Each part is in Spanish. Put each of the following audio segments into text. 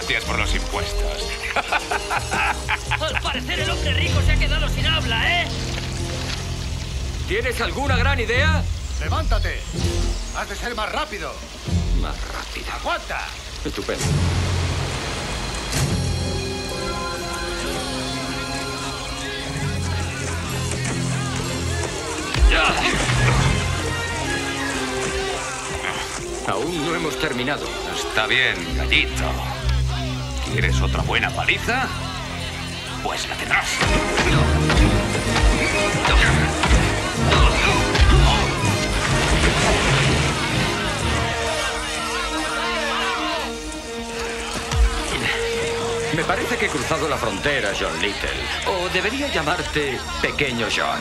Gracias por los impuestos. Al parecer el hombre rico se ha quedado sin habla, ¿eh? ¿Tienes alguna gran idea? ¡Levántate! ¡Has de ser más rápido! Más rápido. ¡Aguanta! Estupendo. Aún no hemos terminado. Está bien, gallito. ¿Quieres otra buena paliza? Pues la tendrás. Me parece que he cruzado la frontera, John Little. O debería llamarte Pequeño John.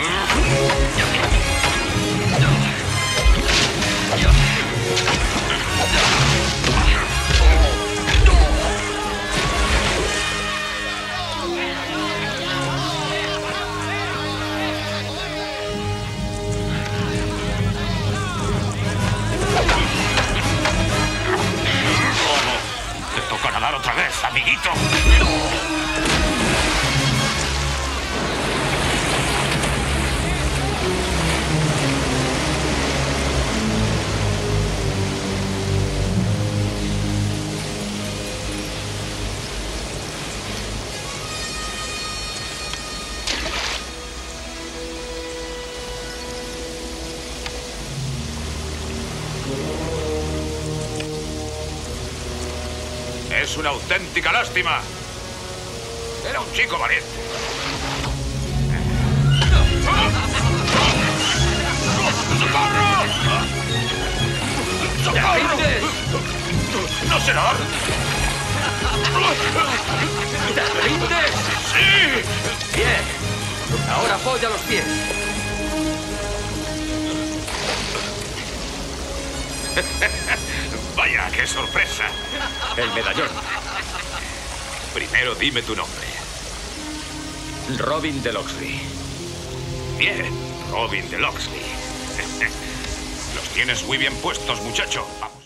Te toca nadar otra vez, amiguito. Es una auténtica lástima. Era un chico valiente. ¡Socorro! ¡Socorro! ¡No será! ¿Te rindes? ¡Sí! Bien. Ahora apoya los pies. Vaya, qué sorpresa. El medallón. Primero dime tu nombre. Robin de Locksley. Bien, Robin de Locksley. Los tienes muy bien puestos, muchacho.